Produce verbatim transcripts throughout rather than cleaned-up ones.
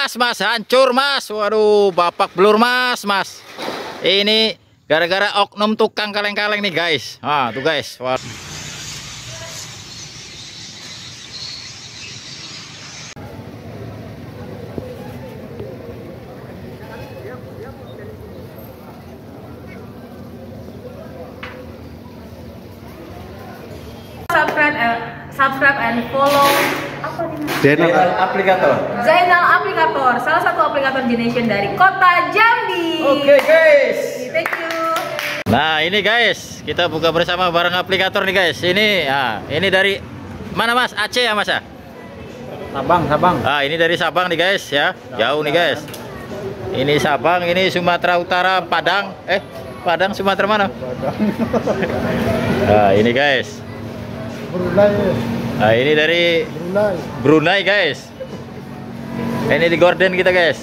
mas, mas, hancur mas. Waduh, bapak blur mas, mas. Ini gara-gara oknum tukang kaleng-kaleng nih guys. Ah, tuh guys. Waduh. Subscribe, uh, subscribe and follow apa nih? Zainal Aplikator. Zainal Aplikator, salah satu aplikator G-Nation dari Kota Jambi. Oke okay, guys. Thank you. Nah ini guys, kita buka bersama bareng aplikator nih guys. Ini, ah, ini dari mana mas? Aceh ya mas ya? Sabang, Sabang. Ah ini dari Sabang nih guys ya, jauh nih guys. Ini Sabang, ini Sumatera Utara, Padang. Eh, Padang Sumatera mana? Padang. Nah ini guys. Brunei. Nah ini dari Brunei. Brunei guys. Ini di gorden kita guys.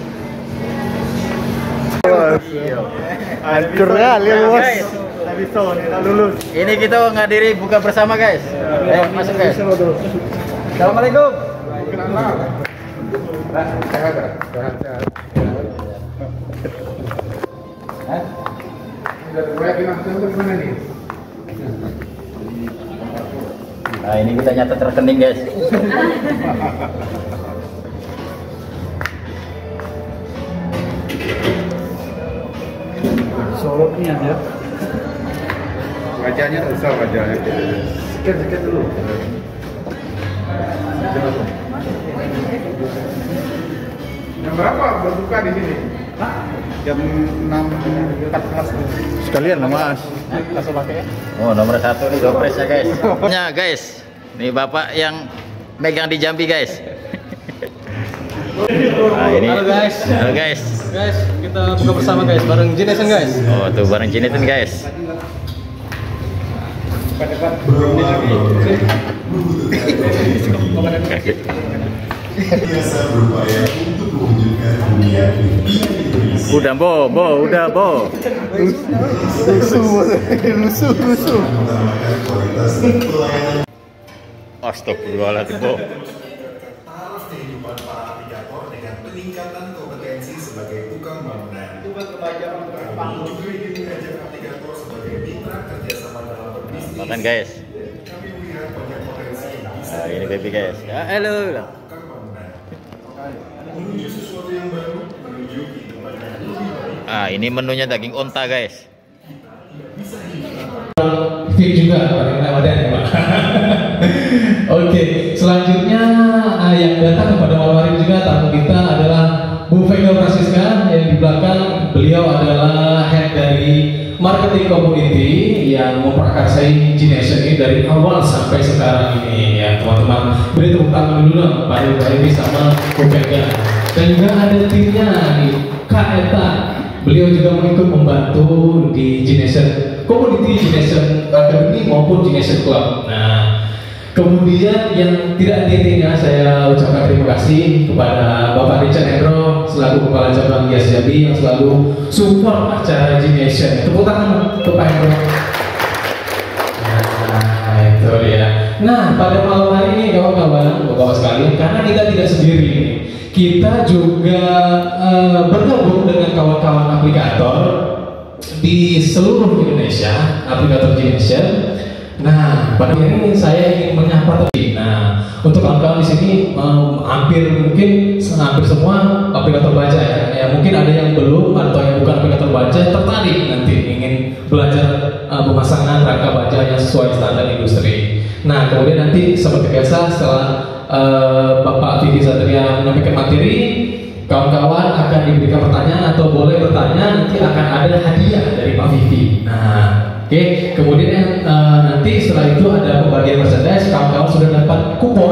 Hancur ya, lihat bos. Lulus. Ini kita ngadiri buka bersama guys. Eh masuk guys. Assalamualaikum. Nah ini kita nyatet rekening guys. Sorotnya dia. Wajahnya usah wajahnya. Sekian sekian dulu. Jam berapa berbuka di sini? Jam enam empat belas. Sekalian lah mas. Langsung pakai ya. Oh nomor satu nih dopresnya guys. Nya guys, nih bapak yang megang di Jambi guys. Nah ini. Halo guys. Halo guys. Guys, kita buka bersama guys, bareng G-Nation guys. Oh tuh bareng G-Nation guys. Udah bo, bo, udah bo. Lusuh, lusuh, lusuh. Astagfirullahaladzim bo. Taraf kehidupan para aplikator dengan peningkatan kompetensi sebagai tukang bangunan. Kami juga ingin mengajak aplikator sebagai mitra kerjasama dalam berbisnis. Makan guys. Kami melihat banyak potensi yang bisa Nah, ini baby guys. Ya, halo. tukang bangunan. Menuju sesuatu yang baru, menuju kehidupan yang lebih baik. Ah, ini menunya daging onta guys. Fit juga paling Ramadan ya Pak. Oke, selanjutnya uh, yang datang pada malam hari juga tamu kita adalah Bu Vega Francisca yang di belakang beliau adalah head dari marketing community yang memprakarsai G-Nation ini dari awal sampai sekarang ini ya teman-teman. Beri tepuk tangan dulu dong Pak Dewi sama Bu Vega. Dan juga ada timnya nih Kak Eta. Beliau juga mengikut membantu di G-Nation Community, G-Nation Academy maupun G-Nation Club. Nah, kemudian yang tidak henti-hentinya saya ucapkan terima kasih kepada Bapak Richard Hendro selaku Kepala Cabang Gias Jambi yang selalu support acara G-Nation. Tepuk tangan untuk Pak Hendro. Nah, itu ya. Nah, pada malam hari ini kawan-kawan, bapak-bapak sekalian, karena kita tidak sendiri, kita juga uh, bergabung dengan kawan-kawan aplikator di seluruh Indonesia, aplikator G-Nation. Nah, pada hari ini saya ingin menyapa tadi. Nah, untuk kawan-kawan di sini um, hampir mungkin hampir semua aplikator baca ya. Ya mungkin ada yang belum atau yang bukan aplikator baca tertarik nanti ingin belajar uh, pemasangan rangka baja yang sesuai standar industri. Nah, kemudian nanti seperti biasa setelah uh, Bapak Vivi Satria menyampaikan materi, kawan-kawan akan diberikan pertanyaan atau boleh bertanya, nanti akan ada hadiah dari Pak Vivi. Nah, oke, okay. Kemudian uh, nanti setelah itu ada pembagian merchandise, kawan-kawan sudah dapat kupon.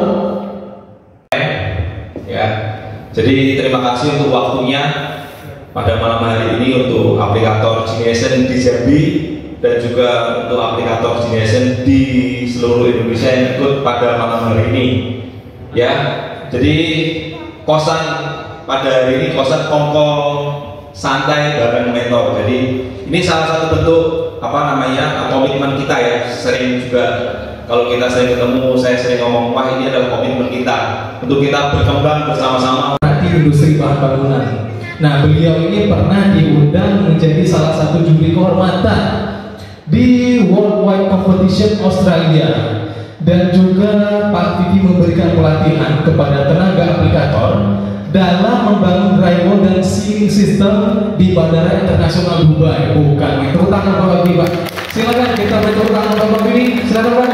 Ya, jadi terima kasih untuk waktunya pada malam hari ini untuk aplikator G-Nation di Jambi dan juga untuk aplikator G-Nation di seluruh Indonesia yang ikut pada malam hari ini. Ya, jadi kosan pada hari ini kosan kongko santai bareng mentor. Jadi ini salah satu bentuk apa namanya komitmen kita ya. Sering juga kalau kita sering ketemu, saya sering ngomong, wah ini adalah komitmen kita untuk kita berkembang bersama-sama. Nanti industri bahan bangunan. Nah, beliau ini pernah diundang menjadi salah satu juri kehormatan di Worldwide Competition Australia, dan juga Pak Vicky memberikan pelatihan kepada tenaga aplikator dalam membangun drywall dan ceiling system di Bandara Internasional Dubai. Bukan main. Tepuk tangan Pak Vicky, Pak. Silakan kita beri tepuk tangan Pak Vicky. Silakan Pak.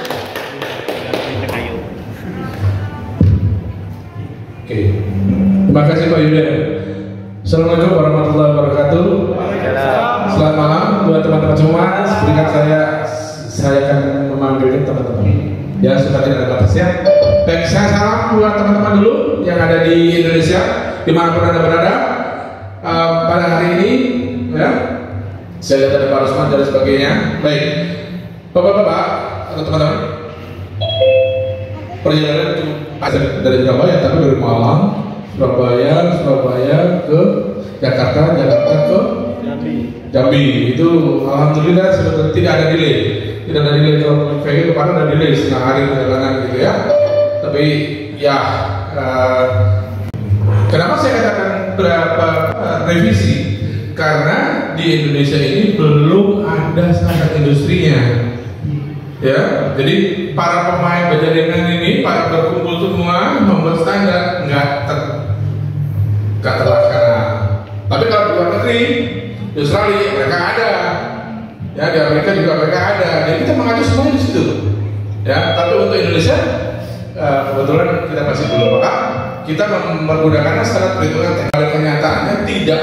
Oke, terima kasih Pak Yuda. Assalamualaikum warahmatullahi wabarakatuh. Selamat malam buat teman-teman semua. Berikan saya saya akan memanggilkan teman-teman. Ya, sudah tidak ada batasnya. Baik, saya salam buat teman-teman dulu yang ada di Indonesia, dimanapun anda berada. Uh, pada hari ini, ya, saya lihat ada Pak Rusman dan sebagainya. Baik, bapak-bapak atau teman-teman, perjalanan itu ada dari Surabaya, tapi dari Malang, Surabaya, Surabaya ke Jakarta, Jakarta ke Jambi. Jambi itu alhamdulillah sudah tidak ada delay, tidak ada delay kalau V G kemarin ada delay setengah hari perjalanan gitu ya. Tapi ya, uh, kenapa saya katakan berapa uh, revisi? Karena di Indonesia ini belum ada standar industrinya. Ya, jadi para pemain berjaringan ini para berkumpul semua membuat standar, nggak ter, nggak terlaksana. Tapi kalau di luar negeri, di Australia mereka ada, ya di Amerika juga mereka ada. Jadi kita mengacu semua di situ. Ya, tapi untuk Indonesia uh, kebetulan kita masih belum, maka kita menggunakan standar perhitungan teknik. Kenyataannya tidak,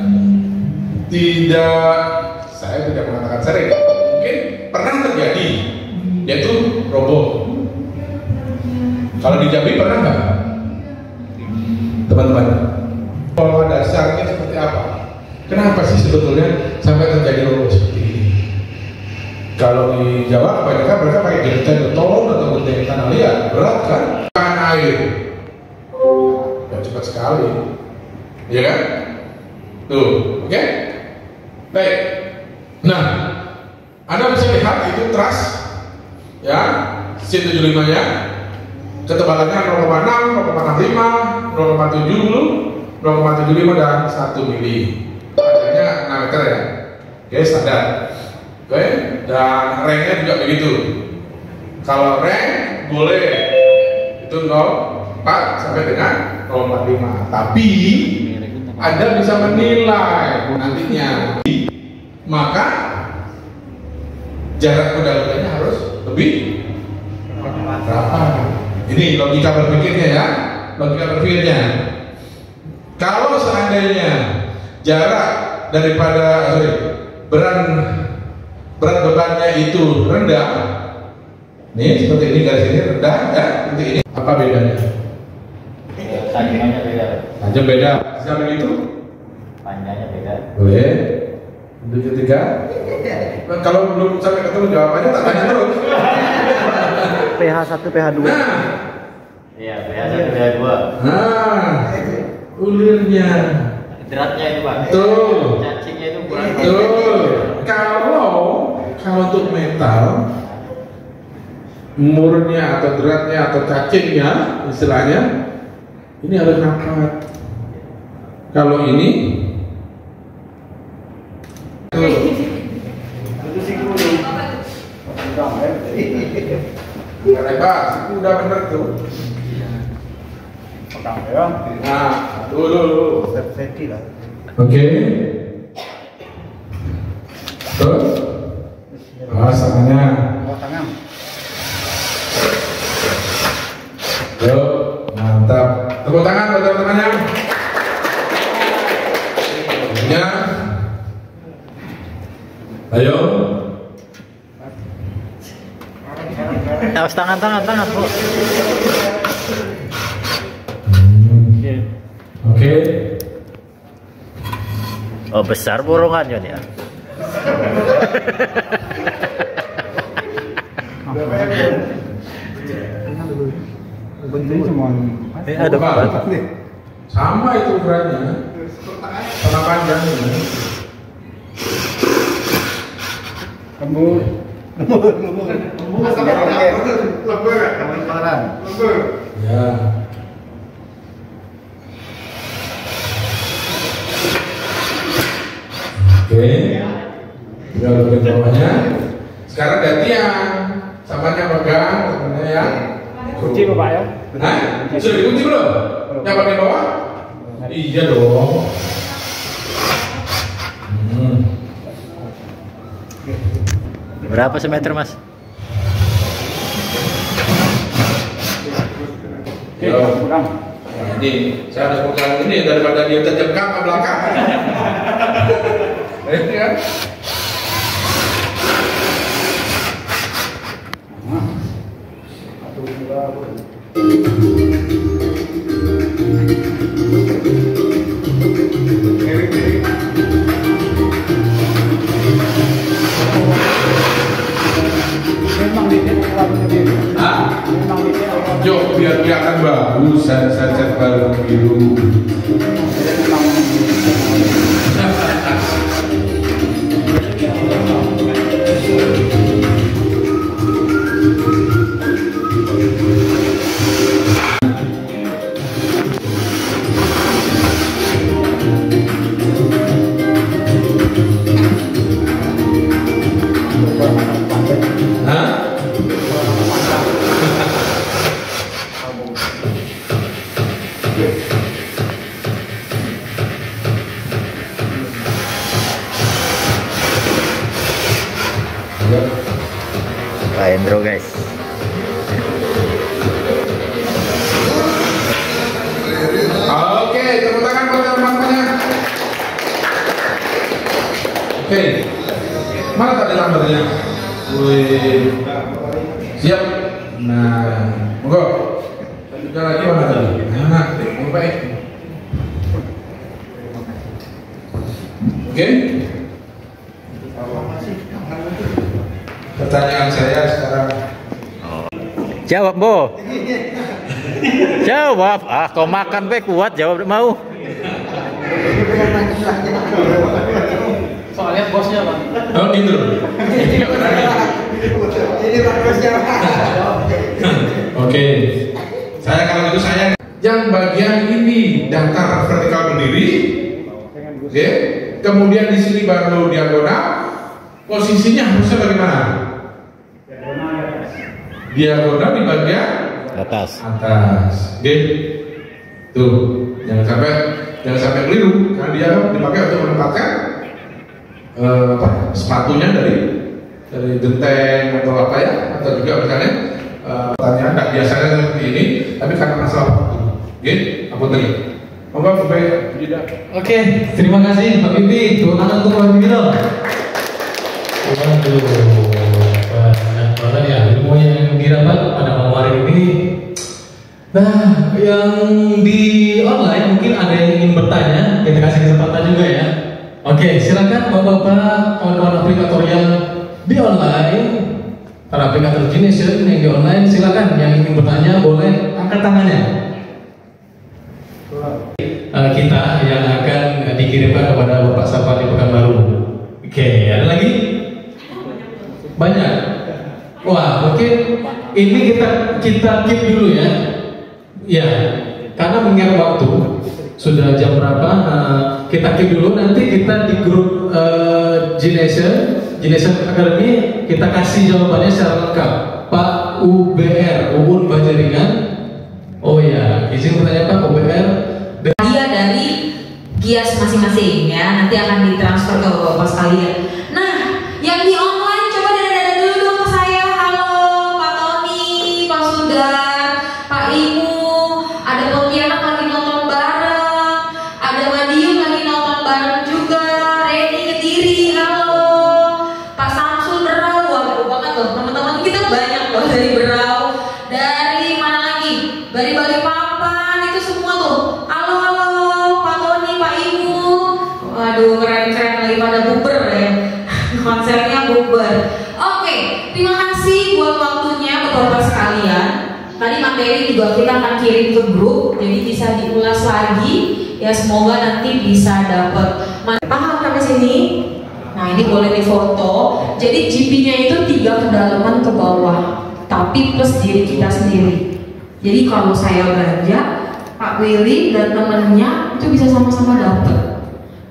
tidak, saya tidak mengatakan sering, mungkin pernah terjadi. Yaitu roboh. Kalau di Jambi pernah nggak, teman-teman? Pola dasarnya seperti apa? Kenapa sih sebetulnya sampai terjadi roboh seperti ini? Kalau di Jawa kebanyakan mereka pakai genteng beton atau genteng tanah liat, berat kan? Kan air, ya cepat sekali, ya kan? Tuh, oke? Okay? Baik. Nah, Anda bisa lihat itu truss. Ya, C tujuh puluh lima nya ketebalannya nol koma enam, nol koma enam lima, nol koma tujuh puluh, nol koma tujuh lima dan satu mili. Panjangnya enam meter ya. Oke, standar. Oke, dan rengnya juga begitu. Kalau reng boleh itu nol koma empat sampai dengan nol koma lima. Tapi Anda bisa menilai nantinya. Maka jarak pedagangnya harus lebih berapa? Ini logika berpikirnya ya, logika berpikirnya. Kalau seandainya jarak daripada sorry, berat berat bebannya itu rendah, nih seperti ini garis ini rendah ya, seperti ini. Apa bedanya? Tajamnya beda. Tajam beda. Sampai itu? Panjangnya beda. Boleh. Untuk ketiga, kalau belum sampai ketemu jawabannya tak tanya terus. P H satu, P H dua. Nah, Iya, P H satu, P H dua. nah, ulirnya. Beratnya itu Pak. Betul. Cacingnya itu kurang. Betul. Kalau kalau untuk metal, murnya atau beratnya atau cacingnya, istilahnya, ini harus rapat. Kalau ini udah lebar, udah bener tuh. Nah, dulu dulu. Oke. Terus, ah, tangannya. Yuk, mantap. Tepuk tangan buat teman-temannya. Ya. Ayo. Harus tangan tangan tangan Bu. Oke. Oh besar borongannya dia. Eh, ada apa? Sama itu ukurannya. Sama panjangnya. Kamu Ya. Oke, tinggal bagian bawahnya. Sekarang gantian, samanya pegang, temennya yang Kunci Bapak ya? Hah? Sudah dikunci belum? Yang bagian bawah? Iya dong. Hmm. Berapa semeter mas? Ya. Nah, ini saya harus pegang ini daripada dia terjengkang ke belakang. Ini kan? Yo, biar kelihatan bagus, set-set balon biru. Pak Hendro guys. Oke, tepuk tangan buat teman-temannya. Oke, mana tadi lambernya? Wih, siap. Nah, monggo. Ada lagi mana tadi? Nah, mau baik. Oke. Pertanyaan saya sekarang. Jawab Bo. Jawab. Ah kau makan be kuat jawab mau. Soalnya bosnya bang. Oh gitu. Oke. Saya kalau itu saya yang bagian ini datar vertikal berdiri. Oke. Kemudian di sini baru diagonal. Posisinya harusnya bagaimana? Diagonal di bagian Atas. atas. Oke. Tuh, jangan sampai jangan sampai keliru karena dia dipakai untuk menempatkan uh, apa, sepatunya dari dari genteng atau apa ya, atau juga misalnya uh, pertanyaan tidak biasanya seperti ini, tapi karena masalah waktu. Oke, apa tadi? Monggo sampai tidak. Oke, terima kasih Pak Bibi. Tepuk tangan untuk Pak Bibi dong. Waduh, banyak banget ya ilmu yang didapat pada malam hari ini. Nah, yang di online mungkin ada yang ingin bertanya, kita kasih kesempatan juga ya. Oke, silakan bapak-bapak, kawan-kawan aplikator yang di online, para aplikator Genation yang di online, silakan yang ingin bertanya boleh angkat tangannya. Uh, kita yang akan dikirimkan kepada Bapak Sapati Pekanbaru. Oke, ada lagi? Banyak. Wah, mungkin ini kita kita keep dulu ya. Ya, karena mengingat waktu sudah jam berapa, uh, kita keep dulu. Nanti kita di grup uh, Genation, Genation Academy kita kasih jawabannya secara lengkap. Pak U B R, Uun Bajaringan. Oh ya, izin bertanya Pak U B R. Dia dari Gias masing-masing ya, nanti akan ditransfer ke bapak sekalian. Nah, yang di online coba dada-dada dulu dong ke saya. Halo Pak Tony, Pak Sudar, Pak Imu, ada Pontianak lagi nonton bareng, ada Madiun lagi nonton bareng juga, Reni Kediri, halo Pak Samsul Berau, waduh banget loh teman-teman kita banyak loh dari Berau, dari mana lagi, dari Balikpapan itu semua tuh. Halo halo Pak Tony, Pak Imu, waduh keren-keren lagi pada buber ya, konsernya buber. Oke, terima kasih buat waktunya Bapak-bapak sekalian. Tadi materi juga kita akan kirim ke grup, jadi bisa diulas lagi ya, semoga nanti bisa dapat. Paham sampai sini? Nah ini boleh difoto. Jadi G P-nya itu tiga kedalaman ke bawah, tapi plus diri kita sendiri. Jadi kalau saya belanja, Pak Willy dan temennya itu bisa sama-sama dapat.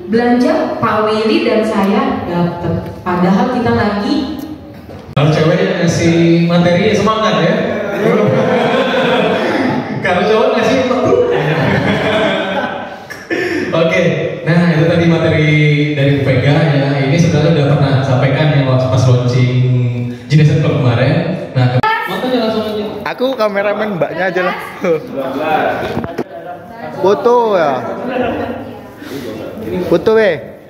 belanja Pak Willy dan saya dapet. Padahal kita lagi. Kalau cewek yang ngasih materi semangat ya. Kalau cowok ngasih Oke, nah itu tadi materi dari Bu Vega ya. Ini sebenarnya udah pernah sampaikan ya waktu pas launching Jinesen Club kemarin. Nah, makanya langsung aja. Aku kameramen mbaknya aja lah. Foto ya. Foto weh.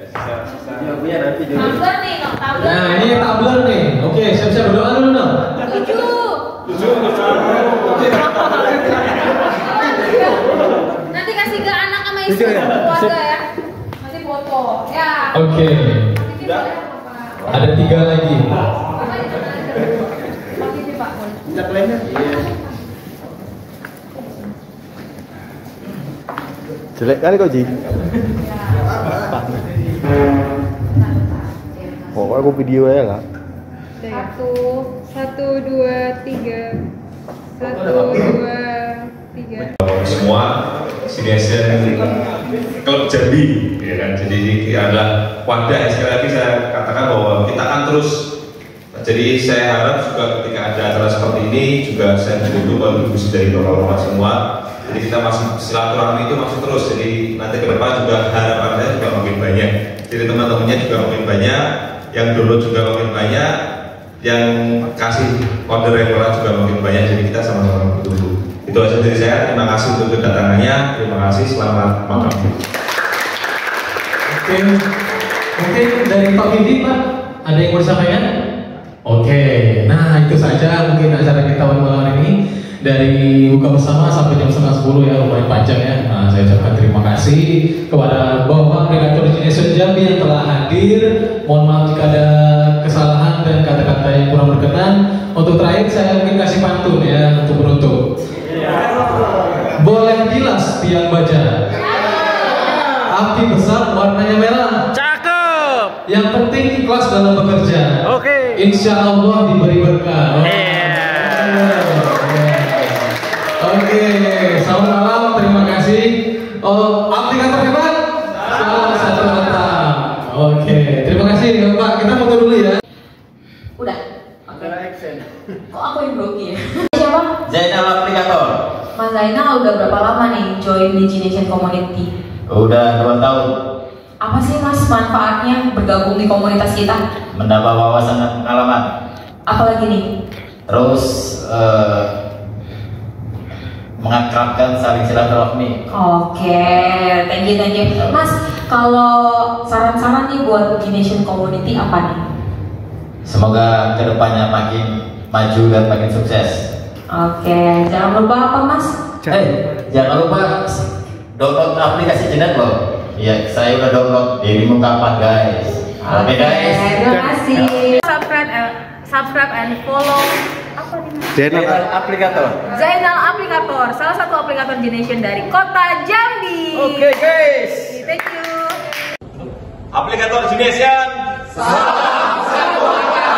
Tabler nih, no, tabler. Nah ini tabler nih. Oke, siap-siap berdoa dulu dong. Nanti kasih ke anak sama istri keluarga ya. Masih foto. Ya. Oke. Ada tiga lagi. Jelek kali kok Ji. Pokoknya aku video ya lah. Satu, satu, dua, tiga, satu, dua, tiga. Semua Cinezen Klub Jambi, ya kan. Jadi ini adalah wadah. Sekali lagi saya katakan bahwa kita akan terus. Jadi saya harap juga ketika ada acara seperti ini juga saya duduk kontribusi dari bapak-bapak semua. Jadi kita masih silaturahmi itu masih terus. Jadi nanti ke depan juga harapan saya juga makin banyak. Jadi teman-temannya juga makin banyak, yang download juga makin banyak, yang kasih order referral juga makin banyak. Jadi kita sama-sama bertumbuh. Itu aja dari saya. Terima kasih untuk kedatangannya. Terima kasih. Selamat malam. Oke, mungkin dari Pak Vindi Pak, ada yang mau disampaikan? Oke, nah itu saja mungkin acara kita malam ini. Dari buka bersama sampai jam setengah sepuluh ya, lumayan panjang ya. Nah, saya ucapkan terima kasih kepada Bapak Aplikator Jinesen Jambi yang telah hadir. Mohon maaf jika ada kesalahan dan kata-kata yang kurang berkenan. Untuk terakhir saya mungkin kasih pantun ya untuk penutup. Boleh bilas tiang baja. Api besar warnanya merah. Cakep. Yang penting ikhlas dalam bekerja. Oke. Insya Allah diberi berkah. Oh. Oke, selamat malam, terima kasih. Oh, aplikator hebat? Salam satu kata. Oke, terima kasih Pak. Kita foto dulu ya. Udah. Oke. Kok aku yang grogi ya? Siapa? Zainal Aplikator. Mas Zainal udah berapa lama nih join di Jinesen Community? Udah dua tahun. Apa sih Mas manfaatnya bergabung di komunitas kita? Mendapat wawasan dan pengalaman. Apalagi nih? Terus uh, mengakrabkan saling silaturahmi. Oke, thank you, thank you. Mas, kalau saran-saran nih buat Jinesen Community apa nih? Semoga kedepannya makin maju dan makin sukses. Oke, jangan lupa apa Mas? Eh, hey, jangan lupa download aplikasi Jinet loh. Iya, saya udah download. Dirimu kapan guys? Oke guys. Terima kasih. Subscribe, uh, subscribe and follow. Apa nih? Zainal Aplikator. Zainal Aplikator, salah satu aplikator Jinesen dari Kota Jambi. Oke guys. Thank you. Aplikator Jinesen. Salam satu warga.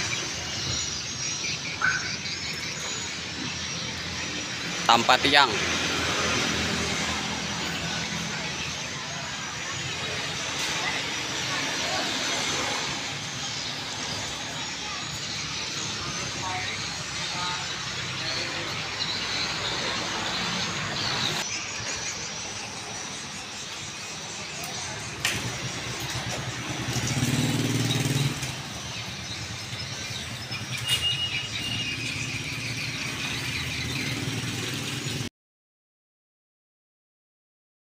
Tanpa tiang.